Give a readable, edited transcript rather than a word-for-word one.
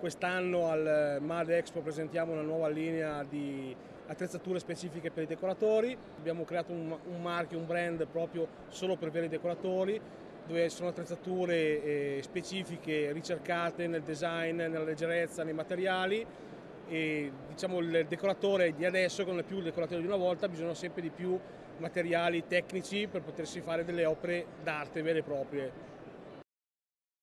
Quest'anno al MAD Expo presentiamo una nuova linea di attrezzature specifiche per i decoratori. Abbiamo creato un marchio, un brand proprio solo per veri decoratori, dove sono attrezzature specifiche, ricercate nel design, nella leggerezza, nei materiali. E diciamo il decoratore di adesso, che non è più il decoratore di una volta, ha bisogno sempre di più materiali tecnici per potersi fare delle opere d'arte vere e proprie.